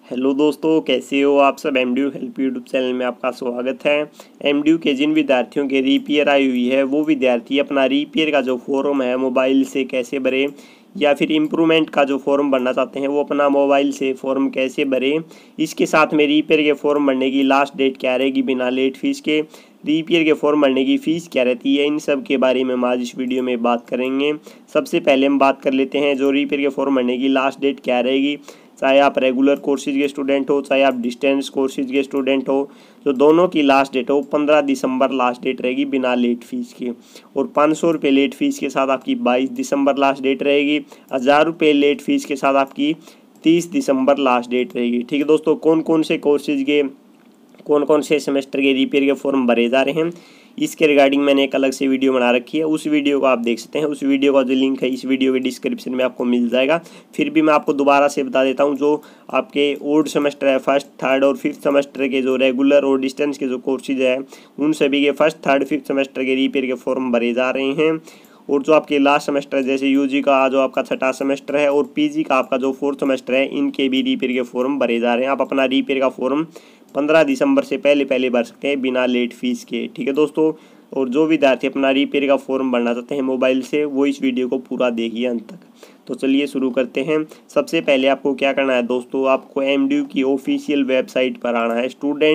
Hello दोस्तों, कैसे हो आप सब। एमडीयू हेल्प यूट्यूब चैनल में आपका स्वागत है। एमडीयू के जिन विद्यार्थियों के रीपेयर आई हुई है वो विद्यार्थी अपना रीपेयर का जो फॉर्म है मोबाइल से कैसे भरे, या फिर इम्प्रूवमेंट का जो फॉर्म भरना चाहते हैं वो अपना मोबाइल से फॉर्म कैसे भरें। इसके साथ में रीपेयर के फॉर्म भरने की लास्ट डेट क्या रहेगी बिना लेट फीस के, रीपेयर के फॉर्म भरने की फ़ीस क्या रहती है, इन सब के बारे में हम आज इस वीडियो में बात करेंगे। सबसे पहले हम बात कर लेते हैं जो रीपेयर के फॉर्म भरने की लास्ट डेट क्या रहेगी। चाहे आप रेगुलर कोर्सेज के स्टूडेंट हो, चाहे आप डिस्टेंस कोर्सेज के स्टूडेंट हो, तो दोनों की लास्ट डेट हो 15 दिसंबर लास्ट डेट रहेगी बिना लेट फीस के। और 500 रुपये लेट फीस के साथ आपकी 22 दिसंबर लास्ट डेट रहेगी। 1000 रुपये लेट फीस के साथ आपकी 30 दिसंबर लास्ट डेट रहेगी। ठीक है दोस्तों, कौन कौन से कोर्सेज के कौन कौन से सेमेस्टर के रीपेयर के फॉर्म भरे जा रहे हैं इसके रिगार्डिंग मैंने एक अलग से वीडियो बना रखी है। उस वीडियो को आप देख सकते हैं। उस वीडियो का जो लिंक है इस वीडियो के डिस्क्रिप्शन में आपको मिल जाएगा। फिर भी मैं आपको दोबारा से बता देता हूं, जो आपके ओल्ड सेमेस्टर है, फर्स्ट थर्ड और फिफ्थ सेमेस्टर के जो रेगुलर और डिस्टेंस के जो कोर्सेज है उन सभी के फर्स्ट थर्ड फिफ्थ सेमेस्टर के रीपेयर के फॉर्म भरे जा रहे हैं। और जो आपके लास्ट सेमेस्टर जैसे यूजी का जो आपका छठा सेमेस्टर है और पीजी का आपका जो फोर्थ सेमेस्टर है, इनके भी रीपेयर के फॉर्म भरे जा रहे हैं। आप अपना रीपेयर का फॉर्म 15 दिसंबर से पहले भर सकते हैं बिना लेट फीस के। ठीक है दोस्तों, और जो विद्यार्थी अपना रीपेयर का फॉर्म भरना चाहते हैं मोबाइल से वो इस वीडियो को पूरा देखिए अंत तक। तो चलिए शुरू करते हैं। सबसे पहले आपको क्या करना है दोस्तों, आपको एमडीयू की ऑफिशियल वेबसाइट पर आना है,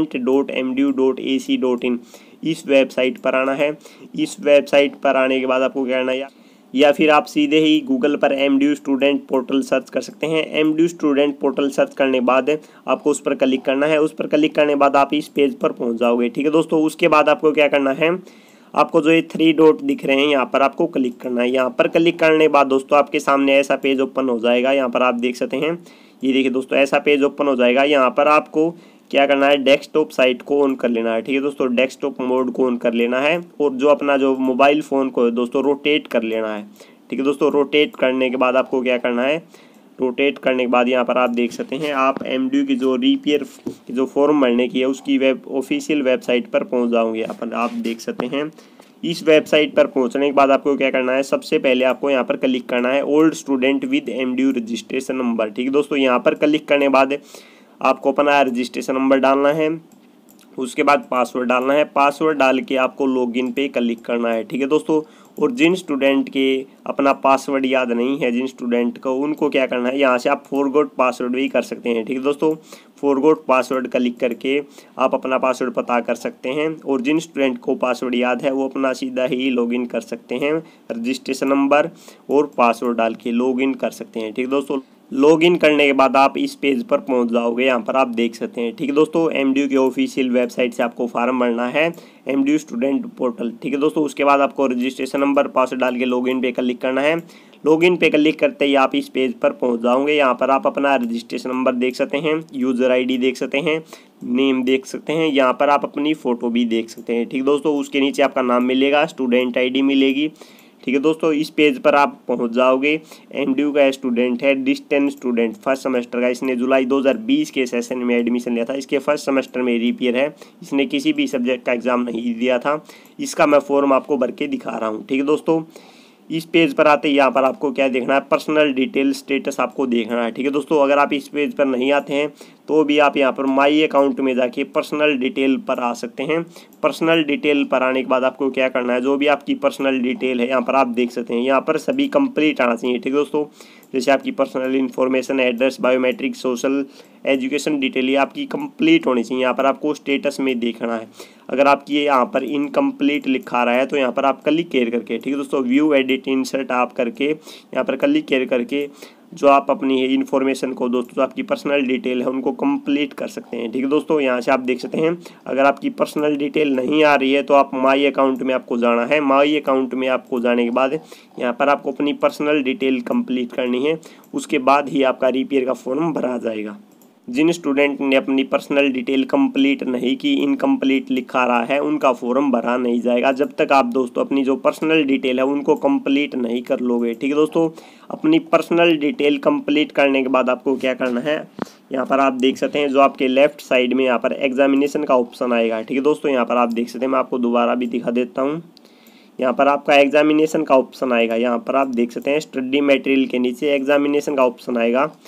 student.mdu.ac.in इस वेबसाइट पर आना है। इस वेबसाइट पर आने के बाद आपको क्या करना है, या फिर आप सीधे ही गूगल पर एमडीयू स्टूडेंट पोर्टल सर्च कर सकते हैं। एमडीयू स्टूडेंट पोर्टल सर्च करने के बाद आपको उस पर क्लिक करना है। उस पर क्लिक करने के बाद आप इस पेज पर पहुंच जाओगे। ठीक है दोस्तों, उसके बाद आपको क्या करना है, आपको जो ये 3 डॉट दिख रहे हैं यहाँ पर आपको क्लिक करना है। यहाँ पर क्लिक करने के बाद दोस्तों आपके सामने ऐसा पेज ओपन हो जाएगा। यहाँ पर आप देख सकते हैं, ये देखिए दोस्तों ऐसा पेज ओपन हो जाएगा। यहाँ पर आपको क्या करना है, डेस्कटॉप साइट को ऑन कर लेना है। ठीक है दोस्तों, डेस्कटॉप मोड को ऑन कर लेना है और जो अपना जो मोबाइल फ़ोन को है दोस्तों रोटेट कर लेना है। ठीक है दोस्तों, रोटेट करने के बाद आपको क्या करना है, रोटेट करने के बाद यहाँ पर आप देख सकते हैं आप एमडीयू की जो रीपेयर की जो फॉर्म भरने की है उसकी ऑफिशियल वेबसाइट पर पहुँच जाओगे। यहाँ पर आप देख सकते हैं। इस वेबसाइट पर पहुंचने के बाद आपको क्या करना है, सबसे पहले आपको यहाँ पर क्लिक करना है old student with MDU registration number. ठीक है दोस्तों, यहाँ पर क्लिक करने के बाद आपको अपना रजिस्ट्रेशन नंबर डालना है, उसके बाद पासवर्ड डालना है। पासवर्ड डाल के आपको लॉगिन पे क्लिक करना है। ठीक है दोस्तों, और जिन स्टूडेंट के अपना पासवर्ड याद नहीं है, जिन स्टूडेंट को, उनको क्या करना है, यहाँ से आप फॉरगॉट पासवर्ड भी कर सकते हैं। ठीक है दोस्तों, फॉरगॉट पासवर्ड क्लिक करके आप अपना पासवर्ड पता कर सकते हैं। और जिन स्टूडेंट को पासवर्ड याद है वो अपना सीधा ही लॉगिन कर सकते हैं, रजिस्ट्रेशन नंबर और पासवर्ड डाल के लॉगिन कर सकते हैं। ठीक है दोस्तों, लॉगिन करने के बाद आप इस पेज पर पहुंच जाओगे। यहाँ पर आप देख सकते हैं। ठीक है दोस्तों, एमडीयू की ऑफिशियल वेबसाइट से आपको फॉर्म भरना है, एमडीयू स्टूडेंट पोर्टल। ठीक है दोस्तों, उसके बाद आपको रजिस्ट्रेशन नंबर पासवर्ड डाल के लॉगिन पे क्लिक करना है। लॉगिन पे क्लिक करते ही आप इस पेज पर पहुंच जाओगे। यहाँ पर आप अपना रजिस्ट्रेशन नंबर देख सकते हैं, यूज़र आईडी देख सकते हैं, नेम देख सकते हैं, यहाँ पर आप अपनी फ़ोटो भी देख सकते हैं। ठीक है दोस्तों, उसके नीचे आपका नाम मिलेगा, स्टूडेंट आईडी मिलेगी। ठीक है दोस्तों, इस पेज पर आप पहुंच जाओगे। एमडीयू का स्टूडेंट है, डिस्टेंस स्टूडेंट फर्स्ट सेमेस्टर का, इसने जुलाई 2020 के सेशन में एडमिशन लिया था। इसके फर्स्ट सेमेस्टर में रीपेयर है, इसने किसी भी सब्जेक्ट का एग्ज़ाम नहीं दिया था। इसका मैं फॉर्म आपको भर के दिखा रहा हूँ। ठीक है दोस्तों, इस पेज पर आते ही यहाँ पर आपको क्या देखना है, पर्सनल डिटेल स्टेटस आपको देखना है। ठीक है दोस्तों, अगर आप इस पेज पर नहीं आते हैं तो भी आप यहाँ पर माई अकाउंट में जाके पर्सनल डिटेल पर आ सकते हैं। पर्सनल डिटेल पर आने के बाद आपको क्या करना है, जो भी आपकी पर्सनल डिटेल है यहाँ पर आप देख सकते हैं, यहाँ पर सभी कंप्लीट आना चाहिए। ठीक है दोस्तों, जैसे आपकी personal information, address, biometric, social, education detail, ये आपकी कंप्लीट होनी चाहिए। यहाँ पर आपको स्टेटस में देखना है। अगर आपकी ये यहाँ पर इनकम्प्लीट लिखा रहा है तो यहाँ पर आप क्लिक केयर करके, ठीक है दोस्तों, व्यू एडिट इंसर्ट आप करके यहाँ पर क्लिक केयर करके जो आप अपनी इन्फॉर्मेशन को दोस्तों, आपकी पर्सनल डिटेल है उनको कंप्लीट कर सकते हैं। ठीक है दोस्तों, यहाँ से आप देख सकते हैं। अगर आपकी पर्सनल डिटेल नहीं आ रही है तो आप माई अकाउंट में आपको जाना है। माई अकाउंट में आपको जाने के बाद यहाँ पर आपको अपनी पर्सनल डिटेल कंप्लीट करनी है, उसके बाद ही आपका रीपेयर का फॉर्म भरा जाएगा। जिन स्टूडेंट ने अपनी पर्सनल डिटेल कंप्लीट नहीं की, इनकम्प्लीट लिखा रहा है, उनका फॉर्म भरा नहीं जाएगा जब तक आप दोस्तों अपनी जो पर्सनल डिटेल है उनको कंप्लीट नहीं कर लोगे। ठीक है दोस्तों, अपनी पर्सनल डिटेल कंप्लीट करने के बाद आपको क्या करना है, यहाँ पर आप देख सकते हैं जो आपके लेफ्ट साइड में यहाँ पर एग्जामिनेशन का ऑप्शन आएगा। ठीक है दोस्तों, यहाँ पर आप देख सकते हैं, मैं आपको दोबारा भी दिखा देता हूँ। यहाँ पर आपका एग्जामिनेशन का ऑप्शन आएगा। यहाँ पर आप देख सकते हैं स्टडी मटेरियल के नीचे एग्जामिनेशन का ऑप्शन आएगा।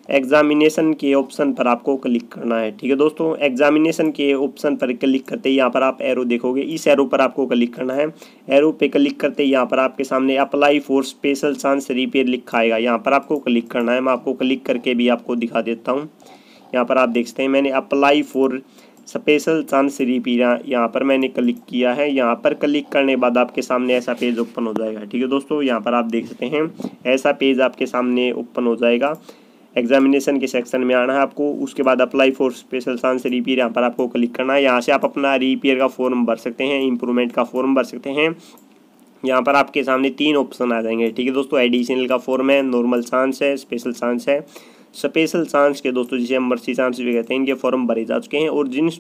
एग्जामिनेशन के ऑप्शन पर आपको क्लिक करना है। ठीक है दोस्तों, एग्जामिनेशन के ऑप्शन पर क्लिक करते ही यहाँ पर आप एरो देखोगे, इस एरो पर आपको क्लिक करना है। एरो पे क्लिक करते ही यहाँ पर आपके सामने apply for special chance reappear लिखा आएगा, यहाँ पर आपको क्लिक करना है। मैं आपको क्लिक करके भी आपको दिखा देता हूँ। यहाँ पर आप देख सकते हैं मैंने apply for special chance reappear यहाँ पर मैंने क्लिक किया है। यहाँ पर क्लिक करने के बाद आपके सामने ऐसा पेज ओपन हो जाएगा। ठीक है दोस्तों, यहाँ पर आप देख सकते हैं ऐसा पेज आपके सामने ओपन हो जाएगा। एग्जामिनेशन के सेक्शन में आना है आपको, उसके बाद apply for special chance reappear यहाँ पर आपको क्लिक करना है। यहाँ से आप अपना रिपेयर का फॉर्म भर सकते हैं, इम्प्रूवमेंट का फॉर्म भर सकते हैं। यहाँ पर आपके सामने 3 ऑप्शन आ जाएंगे। ठीक है दोस्तों, एडिशनल का फॉर्म है, नॉर्मल चांस है, स्पेशल चांस है। स्पेशल चांस के दोस्तों जिसे हम मर्सी चांस भी कहते हैं, इनके फॉर्म भरे जा चुके हैं। और जिन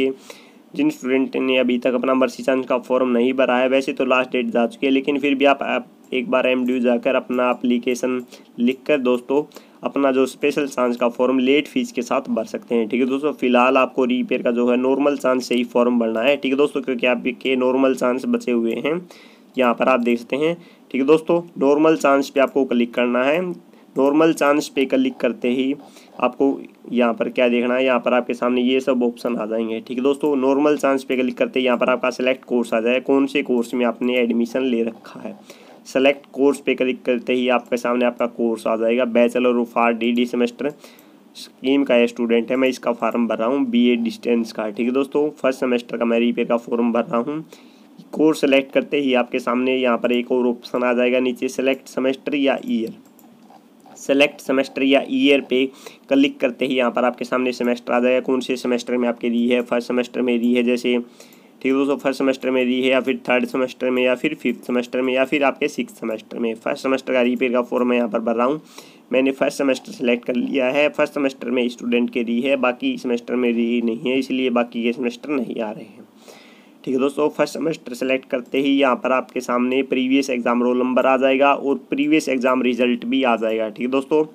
स्टूडेंट ने अभी तक अपना मर्सी चांस का फॉर्म नहीं भरा है, वैसे तो लास्ट डेट जा चुकी है, लेकिन फिर भी आप एक बार एमडीयू जाकर अपना एप्लीकेशन लिखकर दोस्तों अपना जो स्पेशल चांस का फॉर्म लेट फीस के साथ भर सकते हैं। ठीक है दोस्तों, फिलहाल आपको रिपेयर का जो है नॉर्मल चांस से ही फॉर्म भरना है। ठीक है दोस्तों, क्योंकि आपके नॉर्मल चांस बचे हुए हैं, यहाँ पर आप देख सकते हैं। ठीक है दोस्तों, नॉर्मल चांस पे आपको क्लिक करना है। नॉर्मल चांस पे क्लिक करते ही आपको यहाँ पर क्या देखना है, यहाँ पर आपके सामने ये सब ऑप्शन आ जाएंगे। ठीक है दोस्तों, नॉर्मल चांस पे क्लिक करते ही यहाँ पर आपका सेलेक्ट कोर्स आ जाए, कौन से कोर्स में आपने एडमिशन ले रखा है। सेलेक्ट कोर्स पे क्लिक करते ही आपके सामने आपका कोर्स आ जाएगा। Bachelor of art DD semester scheme का स्टूडेंट है, मैं इसका फॉर्म भर रहा हूँ BA डिस्टेंस का। ठीक है दोस्तों, फर्स्ट सेमेस्टर का मैं रिपेयर का फॉर्म भर रहा हूँ। कोर्स सेलेक्ट करते ही आपके सामने यहाँ पर एक और ऑप्शन आ जाएगा नीचे, सेलेक्ट सेमेस्टर या ईयर। सेलेक्ट सेमेस्टर या ईयर पे क्लिक करते ही यहाँ पर आपके सामने सेमेस्टर आ जाएगा, कौन से सेमेस्टर में आपके री है। फर्स्ट सेमेस्टर में री है जैसे, ठीक है दोस्तों, फर्स्ट सेमेस्टर में री है, या फिर थर्ड सेमेस्टर में, या फिर फिफ्थ सेमेस्टर में, या फिर आपके 6th सेमेस्टर में। फर्स्ट सेमेस्टर का रिपेयर का फॉर्म मैं यहाँ पर भर रहा हूँ। मैंने फर्स्ट सेमेस्टर सेलेक्ट कर लिया है। फर्स्ट सेमेस्टर में स्टूडेंट के री है, बाकी सेमेस्टर में री नहीं है, इसलिए बाकी के सेमेस्टर नहीं आ रहे हैं। ठीक है दोस्तों, फर्स्ट सेमेस्टर सेलेक्ट करते ही यहाँ पर आपके सामने प्रीवियस एग्जाम रोल नंबर आ जाएगा और प्रीवियस एग्जाम रिजल्ट भी आ जाएगा। ठीक है दोस्तों,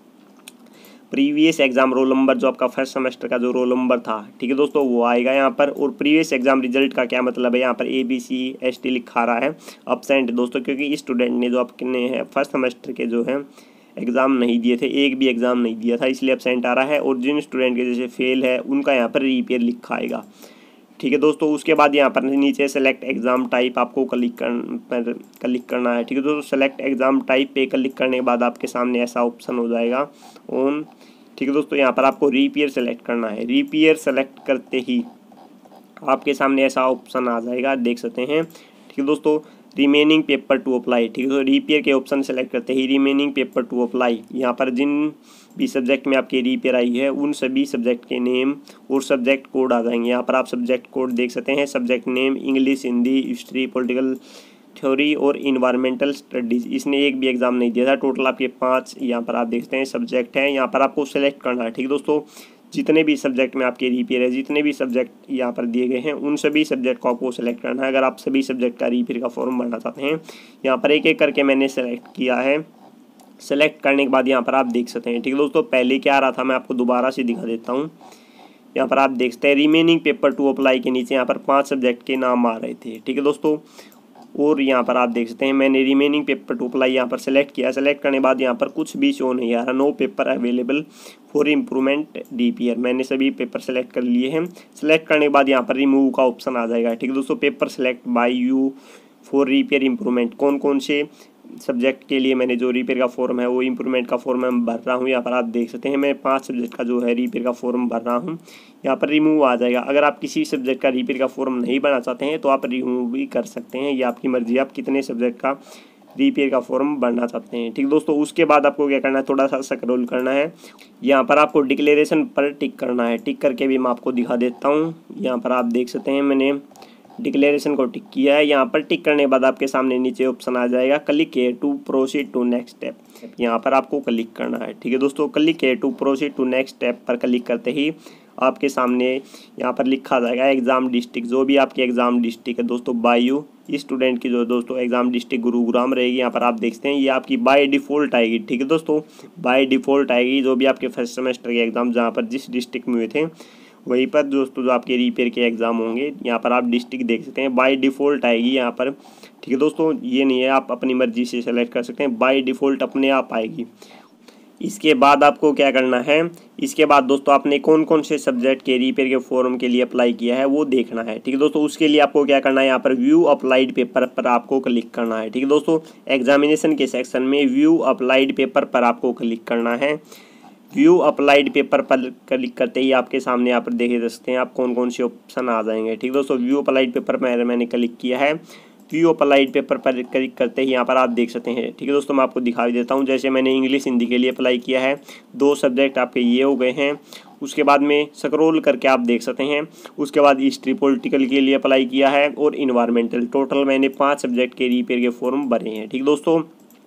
प्रीवियस एग्जाम रोल नंबर जो आपका फर्स्ट सेमेस्टर का जो रोल नंबर था, ठीक है दोस्तों, वो आएगा यहाँ पर। और प्रीवियस एग्जाम रिजल्ट का क्या मतलब है, यहाँ पर ABC ST लिखा रहा है अब्सेंट दोस्तों, क्योंकि स्टूडेंट ने जो आपने है फर्स्ट सेमेस्टर के जो है एग्ज़ाम नहीं दिए थे, एक भी एग्ज़ाम नहीं दिया था, इसलिए अब्सेंट आ रहा है। और जिन स्टूडेंट के जैसे फेल है उनका यहाँ पर रिपेयर लिखा आएगा। ठीक है दोस्तों, उसके बाद यहाँ पर नीचे सेलेक्ट एग्ज़ाम टाइप आपको क्लिक करना है। ठीक है दोस्तों, सेलेक्ट एग्ज़ाम टाइप पे क्लिक करने के बाद आपके सामने ऐसा ऑप्शन हो जाएगा ऑन। ठीक है दोस्तों, यहाँ पर आपको रिपेयर सेलेक्ट करना है। रिपेयर सेलेक्ट करते ही आपके सामने ऐसा ऑप्शन आ जाएगा, देख सकते हैं। ठीक है दोस्तों, रिमेनिंग पेपर टू अप्लाई। ठीक है, तो रिपेयर के ऑप्शन सेलेक्ट करते ही रिमेनिंग पेपर टू अप्लाई, यहाँ पर जिन भी सब्जेक्ट में आपकी रिपेयर आई है उन सभी सब्जेक्ट के नेम और सब्जेक्ट कोड आ जाएंगे। यहाँ पर आप सब्जेक्ट कोड देख सकते हैं, subject name English, Hindi, history, political theory और इन्वायरमेंटल स्टडीज़। इसने एक भी एग्जाम नहीं दिया था। टोटल आपके 5 यहाँ पर आप देखते हैं सब्जेक्ट हैं, यहाँ पर आपको सेलेक्ट करना है। ठीक है दोस्तों, जितने भी सब्जेक्ट में आपके रिपेयर है, जितने भी सब्जेक्ट यहाँ पर दिए गए हैं, उन सभी सब्जेक्ट को आपको सेलेक्ट करना है। अगर आप सभी सब्जेक्ट का रिपेयर का फॉर्म भरना चाहते हैं, यहाँ पर एक एक करके मैंने सेलेक्ट किया है। सेलेक्ट करने के बाद यहाँ पर आप देख सकते हैं। ठीक है दोस्तों, पहले क्या आ रहा था मैं आपको दोबारा से दिखा देता हूँ। यहाँ पर आप देख सकते हैं रिमेनिंग पेपर टू अप्लाई के नीचे यहाँ पर 5 सब्जेक्ट के नाम आ रहे थे। ठीक है दोस्तों, और यहाँ पर आप देख सकते हैं मैंने रिमेनिंग पेपर टू अप्लाई यहाँ पर सेलेक्ट किया। सेलेक्ट करने के बाद यहाँ पर कुछ भी शो नहीं आ रहा, no paper available for improvement DPR। मैंने सभी पेपर सेलेक्ट कर लिए हैं। सेलेक्ट करने के बाद यहाँ पर रिमूव का ऑप्शन आ जाएगा। ठीक है दोस्तों, paper select by you for reappear improvement, कौन कौन से सब्जेक्ट के लिए मैंने जो रिपेयर का फॉर्म है वो इम्प्रूवमेंट का फॉर्म मैं भर रहा हूँ। यहाँ पर आप देख सकते हैं मैं 5 सब्जेक्ट का जो है रिपेयर का फॉर्म भर रहा हूँ। यहाँ पर रिमूव आ जाएगा। अगर आप किसी सब्जेक्ट का रिपेयर का फॉर्म नहीं भरना चाहते हैं तो आप रिमूव भी कर सकते हैं, ये आपकी मर्जी, आप कितने सब्जेक्ट का रिपेयर का फॉर्म भरना चाहते हैं। ठीक दोस्तों, उसके बाद आपको क्या करना है, थोड़ा सा स्क्रॉल करना है। यहाँ पर आपको डिक्लेरेशन पर टिक करना है। टिक करके भी मैं आपको दिखा देता हूँ। यहाँ पर आप देख सकते हैं मैंने डिक्लेरेशन को टिक किया है। यहाँ पर टिक करने के बाद आपके सामने नीचे ऑप्शन आ जाएगा click here to proceed to next step. यहाँ पर आपको क्लिक करना है। ठीक है दोस्तों, click here to proceed to next step पर क्लिक करते ही आपके सामने यहाँ पर लिखा जाएगा एग्ज़ाम डिस्ट्रिक्ट, जो भी आपकी एग्ज़ाम डिस्ट्रिक्ट है दोस्तों बाय यू। स्टूडेंट की जो दोस्तों एग्ज़ाम डिस्ट्रिक्ट गुरुग्राम रहेगी। यहाँ पर आप देखते हैं ये आपकी बाय डिफ़ॉल्ट आएगी। ठीक है दोस्तों, बाय डिफ़ॉल्ट आएगी जो भी आपके फर्स्ट सेमेस्टर के एग्ज़ाम जहाँ पर जिस डिस्ट्रिक्ट में हुए थे वहीं पर दोस्तों जो आपके रिपेयर के एग्ज़ाम होंगे, यहाँ पर आप डिस्ट्रिक्ट देख सकते हैं बाय डिफ़ॉल्ट आएगी यहाँ पर। ठीक है दोस्तों, ये नहीं है आप अपनी मर्ज़ी से सेलेक्ट कर सकते हैं, बाय डिफ़ॉल्ट अपने आप आएगी। इसके बाद आपको क्या करना है, इसके बाद दोस्तों आपने कौन कौन से सब्जेक्ट के रीपेयर के फॉर्म के लिए अप्लाई किया है वो देखना है। ठीक है दोस्तों, उसके लिए आपको क्या करना है, यहाँ पर व्यू अप्लाइड पेपर पर आपको क्लिक करना है। ठीक है दोस्तों, एग्जामिनेशन के सेक्शन में व्यू अप्लाइड पेपर पर आपको क्लिक करना है। व्यू अप्लाइड पेपर पर क्लिक करते ही आपके सामने यहाँ पर देख सकते हैं आप कौन कौन से ऑप्शन आ जाएंगे। ठीक है दोस्तों, व्यू अप्लाइड पेपर पर मैंने क्लिक किया है। व्यू अप्लाइड पेपर पर क्लिक करते ही यहाँ पर आप देख सकते हैं। ठीक है दोस्तों, मैं आपको दिखा देता हूँ। जैसे मैंने इंग्लिश हिंदी के लिए अप्लाई किया है, 2 सब्जेक्ट आपके ये हो गए हैं। उसके बाद में स्क्रॉल करके आप देख सकते हैं, उसके बाद हिस्ट्री पॉलिटिकल के लिए अप्लाई किया है और इन्वायरमेंटल। टोटल मैंने 5 सब्जेक्ट के रिपेयर के फॉर्म भरे हैं। ठीक दोस्तों,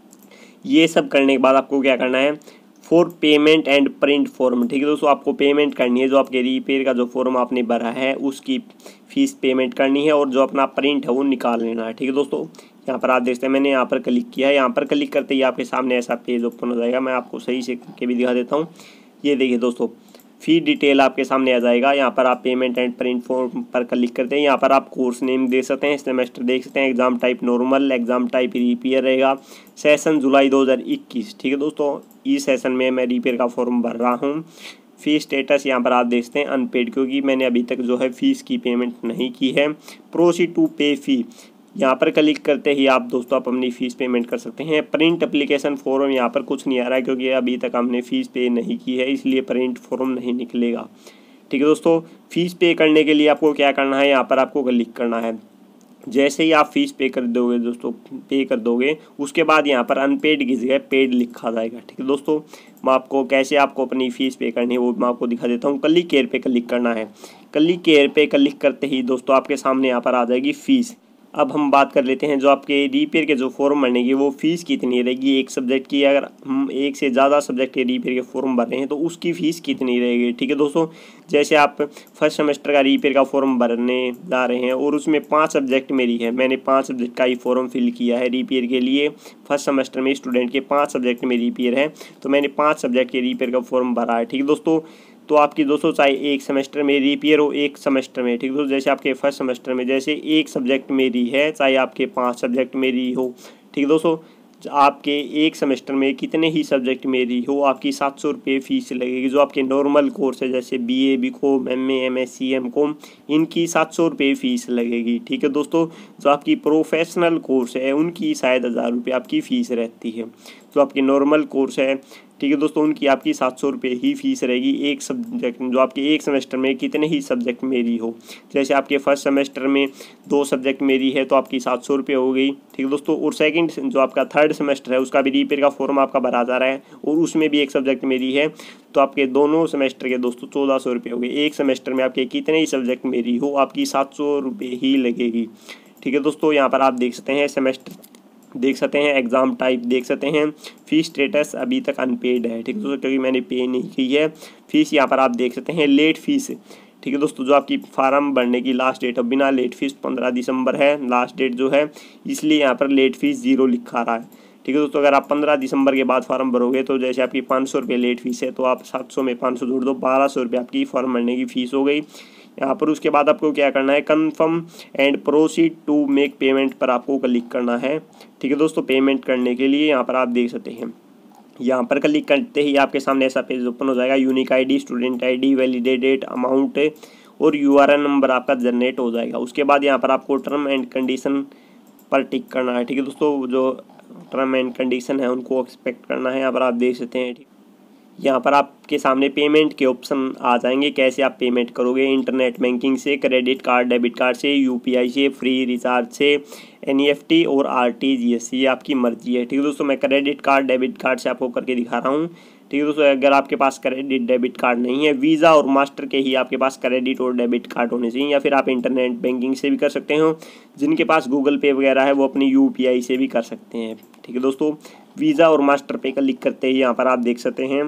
ये सब करने के बाद आपको क्या करना है, for payment and print form. ठीक है दोस्तों, आपको पेमेंट करनी है, जो आपके रिपेयर का जो फॉर्म आपने भरा है उसकी फ़ीस पेमेंट करनी है और जो अपना प्रिंट है वो निकाल लेना है। ठीक है दोस्तों, यहाँ पर आप देखते हैं मैंने यहाँ पर क्लिक किया है। यहाँ पर क्लिक करते ही आपके सामने ऐसा पेज ओपन हो जाएगा। मैं आपको सही से करके भी दिखा देता हूँ। ये देखिए दोस्तों, फ़ी डिटेल आपके सामने आ जाएगा। यहाँ पर आप पेमेंट एंड प्रिंट फॉर्म पर क्लिक करते हैं। यहाँ पर आप कोर्स नेम दे सकते हैं, सेमेस्टर देख सकते हैं, exam type normal, exam type reappear रहेगा, सेशन जुलाई 2021। ठीक है दोस्तों, इस सेशन में मैं रिपेयर का फॉर्म भर रहा हूँ। फ़ीस स्टेटस यहाँ पर आप देखते हैं अनपेड, क्योंकि मैंने अभी तक जो है फ़ीस की पेमेंट नहीं की है। प्रोसीड टू पे फ़ी, यहाँ पर क्लिक करते ही आप दोस्तों आप अपनी फ़ीस पेमेंट कर सकते हैं। प्रिंट एप्लीकेशन फॉर्म, यहाँ पर कुछ नहीं आ रहा है क्योंकि अभी तक हमने फ़ीस पे नहीं की है, इसलिए प्रिंट फॉर्म नहीं निकलेगा। ठीक है दोस्तों, फ़ीस पे करने के लिए आपको क्या करना है, यहाँ पर आपको क्लिक करना है। जैसे ही आप फीस पे कर दोगे दोस्तों, पे कर दोगे, उसके बाद यहाँ पर अनपेड की जगह पेड लिखा जाएगा। ठीक है दोस्तों, मैं आपको कैसे आपको अपनी फ़ीस पे करनी है वो मैं आपको दिखा देता हूँ। क्लिक केयर पे क्लिक करना है। क्लिक केयर पे क्लिक करते ही दोस्तों आपके सामने यहाँ पर आ जाएगी फ़ीस। अब हम बात कर लेते हैं जो आपके रिपेयर के जो फॉर्म भरने वो फ़ीस कितनी रहेगी एक सब्जेक्ट की। अगर हम एक से ज़्यादा सब्जेक्ट के रिपेयर के फॉर्म भर रहे हैं तो उसकी फ़ीस कितनी रहेगी। ठीक है दोस्तों, जैसे आप फर्स्ट सेमेस्टर का रिपेयर का फॉर्म भरने जा रहे हैं और उसमें 5 सब्जेक्ट मेरी है, मैंने 5 सब्जेक्ट का ही फॉर्म फिल किया है रिपेयर के लिए। फर्स्ट सेमेस्टर में स्टूडेंट के 5 सब्जेक्ट में रिपेयर है, तो मैंने 5 सब्जेक्ट के रिपेयर का फॉर्म भरा है। ठीक है दोस्तों, तो आपकी दोस्तों चाहे एक सेमेस्टर में रिपेयर हो, एक सेमेस्टर में। ठीक है दोस्तों, जैसे आपके फर्स्ट सेमेस्टर में जैसे एक सब्जेक्ट मेरी है, चाहे आपके 5 सब्जेक्ट मेरी हो। ठीक है दोस्तों, आपके एक सेमेस्टर में कितने ही सब्जेक्ट मेरी हो, आपकी 700 रुपये फ़ीस लगेगी। जो आपके नॉर्मल कोर्स है जैसे BA BCom MA MSc MCom, इनकी 700 रुपये फ़ीस लगेगी। ठीक है दोस्तों, जो आपकी प्रोफेशनल कोर्स है उनकी शायद 1000 रुपये आपकी फ़ीस रहती है। जो आपकी नॉर्मल कोर्स है, ठीक है दोस्तों, उनकी आपकी 700 रुपये ही फ़ीस रहेगी एक सब्जेक्ट, जो आपके एक सेमेस्टर में कितने ही सब्जेक्ट मेरी हो। जैसे आपके फर्स्ट सेमेस्टर में 2 सब्जेक्ट मेरी है तो आपकी 700 रुपये हो गई। ठीक है दोस्तों, और सेकंड जो आपका थर्ड सेमेस्टर है उसका भी रिपेयर का फॉर्म आपका भरा जा रहा है और उसमें भी एक सब्जेक्ट मेरी है, तो आपके दोनों सेमेस्टर के दोस्तों 1400 रुपये हो गए। एक सेमेस्टर में आपके कितने ही सब्जेक्ट मेरी हो, आपकी 700 रुपये ही लगेगी। ठीक है दोस्तों, यहाँ पर आप देख सकते हैं सेमेस्टर देख सकते हैं, एग्ज़ाम टाइप देख सकते हैं, फ़ीस स्टेटस अभी तक अनपेड है। ठीक है दोस्तों, क्योंकि मैंने पे नहीं की है फ़ीस। यहाँ पर आप देख सकते हैं लेट फ़ीस। ठीक है दोस्तों, जो आपकी फार्म भरने की लास्ट डेट है बिना लेट फ़ीस 15 दिसंबर है लास्ट डेट जो है, इसलिए यहाँ पर लेट फ़ीस 0 लिखा रहा है। ठीक है दोस्तों, अगर आप 15 दिसंबर के बाद फॉर्म भरोगे तो जैसे आपकी 500 रुपये लेट फ़ीस है, तो आप 700 में 500 जोड़ दो, 1200 रुपये आपकी फॉर्म भरने की फ़ीस हो गई। यहाँ पर उसके बाद आपको क्या करना है, confirm and proceed to make payment पर आपको क्लिक करना है। ठीक है दोस्तों, पेमेंट करने के लिए यहाँ पर आप देख सकते हैं, यहाँ पर क्लिक करते ही आपके सामने ऐसा पेज ओपन हो जाएगा। Unique ID, student ID, validate date, amount और URN नंबर आपका जनरेट हो जाएगा। उसके बाद यहाँ पर आपको टर्म एंड कंडीशन पर टिक करना है। ठीक है दोस्तों, जो टर्म एंड कंडीशन है उनको एक्सपेक्ट करना है। यहाँ पर आप देख सकते हैं, यहाँ पर आपके सामने पेमेंट के ऑप्शन आ जाएंगे, कैसे आप पेमेंट करोगे, इंटरनेट बैंकिंग से, क्रेडिट कार्ड, डेबिट कार्ड से, UPI से, फ्री रिचार्ज से, NEFT और RTGS, ये आपकी मर्जी है। ठीक है दोस्तों, मैं क्रेडिट कार्ड डेबिट कार्ड से आपको करके दिखा रहा हूँ। ठीक है दोस्तों, अगर आपके पास क्रेडिट डेबिट कार्ड नहीं है, वीज़ा और मास्टर के ही आपके पास क्रेडिट और डेबिट कार्ड होने चाहिए, या फिर आप इंटरनेट बैंकिंग से भी कर सकते हो। जिनके पास गूगल पे वगैरह है वो अपनी UPI से भी कर सकते हैं। ठीक है दोस्तों, वीज़ा और मास्टर पे क्लिक करते ही यहाँ पर आप देख सकते हैं,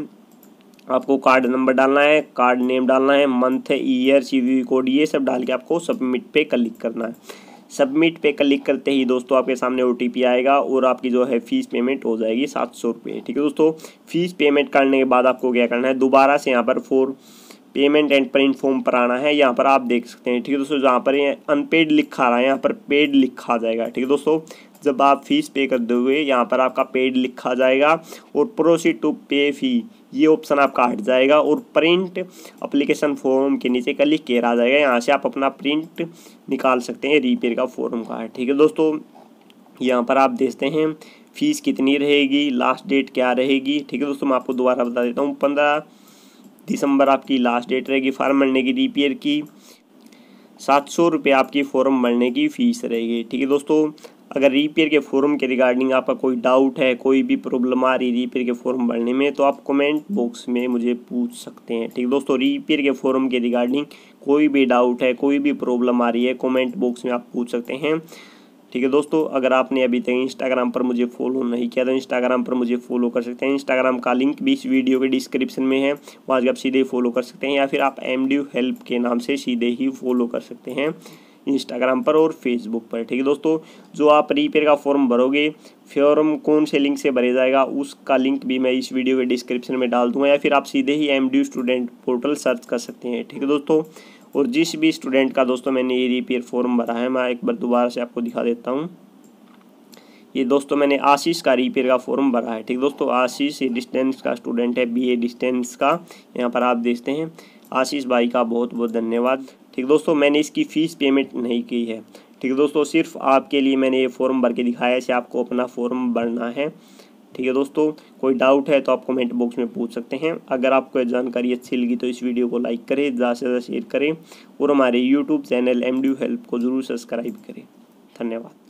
आपको कार्ड नंबर डालना है, कार्ड नेम डालना है, मंथ, ईयर, CVV कोड, ये सब डाल के आपको सबमिट पे क्लिक करना है। सबमिट पे क्लिक करते ही दोस्तों आपके सामने OTP आएगा और आपकी जो है फ़ीस पेमेंट हो जाएगी 700 रुपये। ठीक है दोस्तों, फ़ीस पेमेंट करने के बाद आपको क्या करना है, दोबारा से यहाँ पर for payment and print form पर आना है। यहाँ पर आप देख सकते हैं, ठीक है दोस्तों, जहाँ पर ये अनपेड लिखा रहा है यहाँ पर पेड लिखा जाएगा। ठीक है दोस्तों, जब आप फीस पे कर दोगे यहाँ पर आपका पेड लिखा जाएगा और प्रोसीड टू पे फी ये ऑप्शन आपका हट जाएगा और प्रिंट एप्लीकेशन फॉर्म के नीचे क्लिक किया आ जाएगा। यहाँ से आप अपना प्रिंट निकाल सकते हैं रीपेयर का फॉर्म का है। ठीक है दोस्तों, यहाँ पर आप देखते हैं फीस कितनी रहेगी, लास्ट डेट क्या रहेगी। ठीक है दोस्तों, मैं आपको दोबारा बता देता हूँ, 15 दिसंबर आपकी लास्ट डेट रहेगी फॉर्म भरने की रीपेयर की। 700 रुपये आपकी फॉर्म भरने की फ़ीस रहेगी। ठीक है दोस्तों, अगर रीपेयर के फॉर्म के रिगार्डिंग आपका कोई डाउट है, कोई भी प्रॉब्लम आ रही है रीपेयर के फॉर्म भरने में, तो आप कमेंट बॉक्स में मुझे पूछ सकते हैं। ठीक है दोस्तों, रीपेयर के फॉर्म के रिगार्डिंग कोई भी डाउट है, कोई भी प्रॉब्लम आ रही है, कमेंट बॉक्स में आप पूछ सकते हैं। ठीक है दोस्तों, अगर आपने अभी तक इंस्टाग्राम पर मुझे फॉलो नहीं किया तो इंस्टाग्राम पर मुझे फॉलो कर सकते हैं। इंस्टाग्राम का लिंक भी इस वीडियो के डिस्क्रिप्शन में है, वहाँ से आप सीधे फॉलो कर सकते हैं, या फिर आप MDU हेल्प के नाम से सीधे ही फॉलो कर सकते हैं इंस्टाग्राम पर और फेसबुक पर। ठीक है दोस्तों, जो आप रीपेयर का फॉर्म भरोगे, फॉर्म कौन से लिंक से भरे जाएगा उसका लिंक भी मैं इस वीडियो के डिस्क्रिप्शन में डाल दूंगा, या फिर आप सीधे ही MDU स्टूडेंट पोर्टल सर्च कर सकते हैं। ठीक है दोस्तों, और जिस भी स्टूडेंट का दोस्तों मैंने ये रीपेयर फॉर्म भरा है, मैं एक बार दोबारा से आपको दिखा देता हूँ। ये दोस्तों मैंने आशीष का रीपेयर का फॉर्म भरा है। ठीक दोस्तों, आशीष ये डिस्टेंस का स्टूडेंट है, BA डिस्टेंस का। यहाँ पर आप देखते हैं, आशीष भाई का बहुत बहुत धन्यवाद। ठीक दोस्तों, मैंने इसकी फ़ीस पेमेंट नहीं की है। ठीक है दोस्तों, सिर्फ आपके लिए मैंने ये फॉर्म भर के दिखाया है, ऐसे आपको अपना फॉर्म भरना है। ठीक है दोस्तों, कोई डाउट है तो आप कमेंट बॉक्स में पूछ सकते हैं। अगर आपको ये जानकारी अच्छी लगी तो इस वीडियो को लाइक करें, ज़्यादा से ज़्यादा शेयर करें और हमारे YouTube चैनल MDU हेल्प को ज़रूर सब्सक्राइब करें। धन्यवाद।